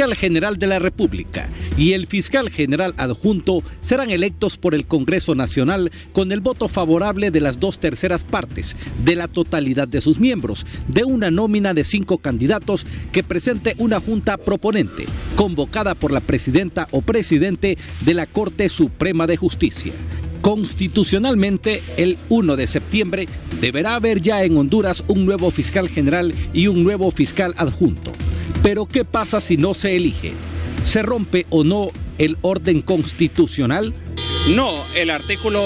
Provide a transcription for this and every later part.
fiscal general de la República y el fiscal general adjunto serán electos por el Congreso Nacional con el voto favorable de las 2/3 partes de la totalidad de sus miembros, de una nómina de 5 candidatos que presente una junta proponente, convocada por la presidenta o presidente de la Corte Suprema de Justicia. Constitucionalmente, el 1 de septiembre deberá haber ya en Honduras un nuevo fiscal general y un nuevo fiscal adjunto. Pero ¿qué pasa si no se elige? ¿Se rompe o no el orden constitucional? No, el artículo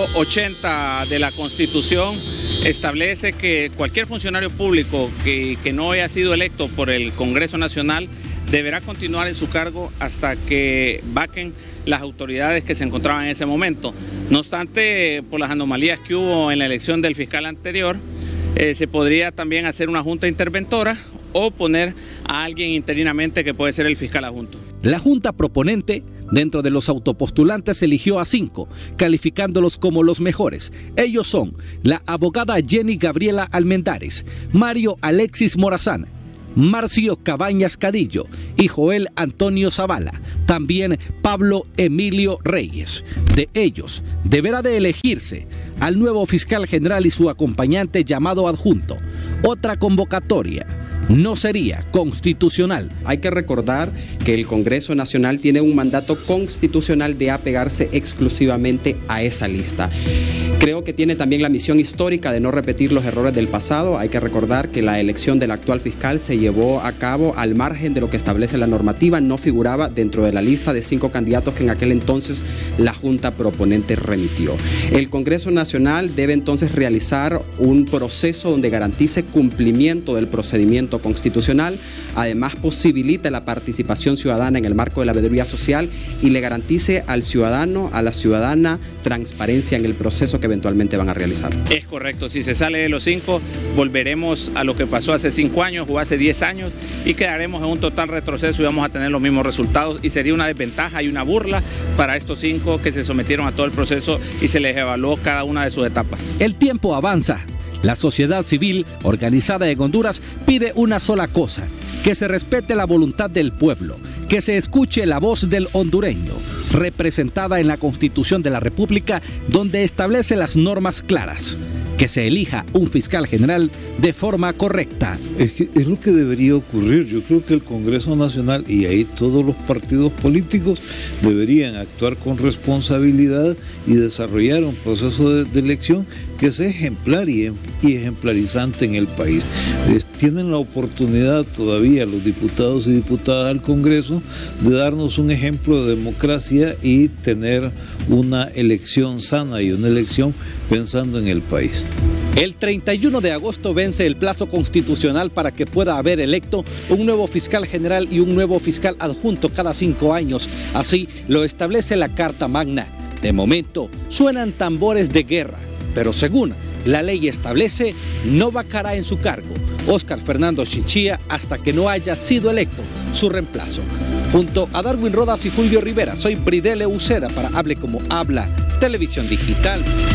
80 de la Constitución establece que cualquier funcionario público que no haya sido electo por el Congreso Nacional deberá continuar en su cargo hasta que vaquen las autoridades que se encontraban en ese momento. No obstante, por las anomalías que hubo en la elección del fiscal anterior, se podría también hacer una junta interventora o poner a alguien interinamente que puede ser el fiscal adjunto. La junta proponente, dentro de los autopostulantes, eligió a 5, calificándolos como los mejores. Ellos son la abogada Jenny Gabriela Almendares, Mario Alexis Morazán, Marcio Cabañas Cadillo y Joel Antonio Zavala, también Pablo Emilio Reyes. De ellos, deberá de elegirse al nuevo fiscal general y su acompañante llamado adjunto. Otra convocatoria no sería constitucional. Hay que recordar que el Congreso Nacional tiene un mandato constitucional de apegarse exclusivamente a esa lista. Creo que tiene también la misión histórica de no repetir los errores del pasado. Hay que recordar que la elección del actual fiscal se llevó a cabo al margen de lo que establece la normativa, no figuraba dentro de la lista de 5 candidatos que en aquel entonces la Junta proponente remitió. El Congreso Nacional debe entonces realizar un proceso donde garantice cumplimiento del procedimiento constitucional, además posibilita la participación ciudadana en el marco de la veeduría social y le garantice al ciudadano, a la ciudadana, transparencia en el proceso que eventualmente van a realizar. Es correcto, si se sale de los 5, volveremos a lo que pasó hace 5 años o hace 10 años y quedaremos en un total retroceso y vamos a tener los mismos resultados y sería una desventaja y una burla para estos 5 que se sometieron a todo el proceso y se les evaluó cada una de sus etapas. El tiempo avanza. La sociedad civil organizada en Honduras pide una sola cosa: que se respete la voluntad del pueblo, que se escuche la voz del hondureño, representada en la Constitución de la República, donde establece las normas claras, que se elija un fiscal general de forma correcta. Es lo que debería ocurrir. Yo creo que el Congreso Nacional y ahí todos los partidos políticos deberían actuar con responsabilidad y desarrollar un proceso de elección que sea ejemplar y ejemplarizante en el país. Tienen la oportunidad todavía los diputados y diputadas del Congreso de darnos un ejemplo de democracia y tener una elección sana y una elección pensando en el país. El 31 de agosto vence el plazo constitucional para que pueda haber electo un nuevo fiscal general y un nuevo fiscal adjunto cada 5 años. Así lo establece la Carta Magna. De momento suenan tambores de guerra, pero según la ley establece, no vacará en su cargo Óscar Fernando Chinchilla hasta que no haya sido electo su reemplazo. Junto a Darwin Rodas y Julio Rivera, soy Bridele Uceda para Hable Como Habla Televisión Digital.